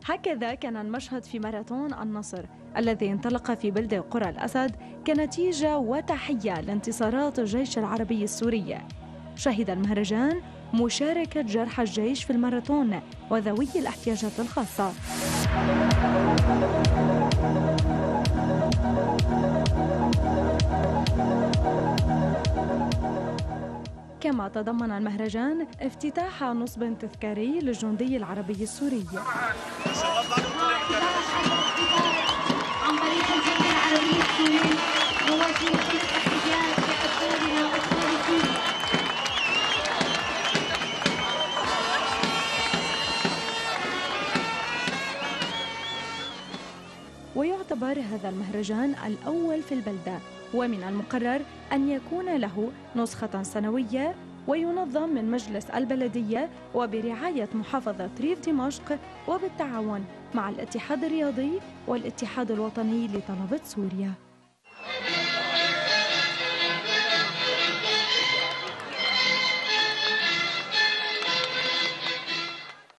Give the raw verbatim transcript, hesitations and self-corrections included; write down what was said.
هكذا كان المشهد في ماراثون النصر الذي انطلق في بلدة قرى الأسد كنتيجة وتحية لانتصارات الجيش العربي السوري. شهد المهرجان مشاركة جرحى الجيش في الماراثون وذوي الاحتياجات الخاصة. كما تضمن المهرجان افتتاح نصب تذكاري للجندي العربي السوري. عن طريق الجندي العربي السوري ووجه الاحتجاج بأبطالنا الصالحين. ويعتبر هذا المهرجان الأول في البلدة، ومن المقرر أن يكون له نسخة سنوية، وينظم من مجلس البلدية وبرعاية محافظة ريف دمشق وبالتعاون مع الاتحاد الرياضي والاتحاد الوطني لطلبة سوريا.